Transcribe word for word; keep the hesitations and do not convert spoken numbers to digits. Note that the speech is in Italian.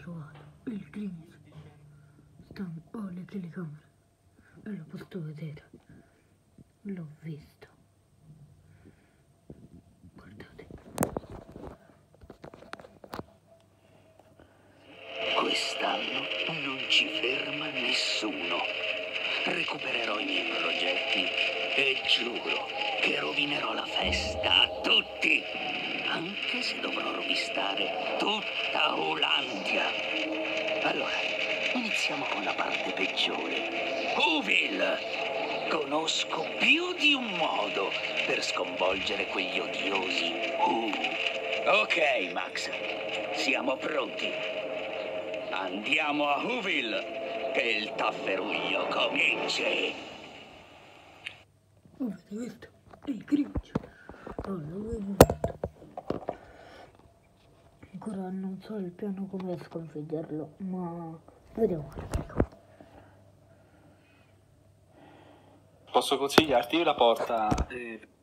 trovato il Grinch. Sta ho le telecamere e lo posso vedere. L'ho visto. Guardate. Quest'anno non ci ferma nessuno. Recupererò i miei progetti e giuro che rovinerò la festa a tutti, anche se dovrò rovistare tutta Olandia. Allora, iniziamo con la parte peggiore. Whoville! Conosco più di un modo per sconvolgere quegli odiosi Who. Ok, Max, siamo pronti. Andiamo a Whoville, che il tafferuglio cominci. Avete visto? Il Grinch. Non l'avevo visto. Ancora non so il piano come sconfiggerlo, ma vediamo. Posso consigliarti? Io la porta eh,